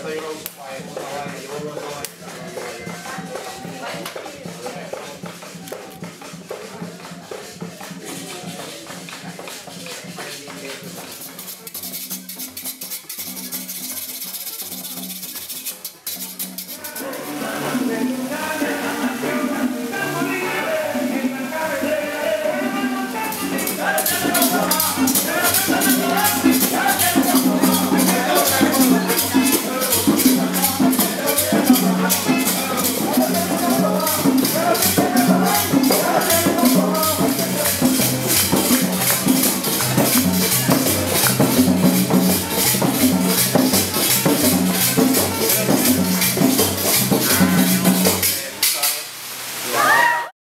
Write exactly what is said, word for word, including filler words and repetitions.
esta yo la uso para una vaina, yo vuelvo a una vaina. Thank you.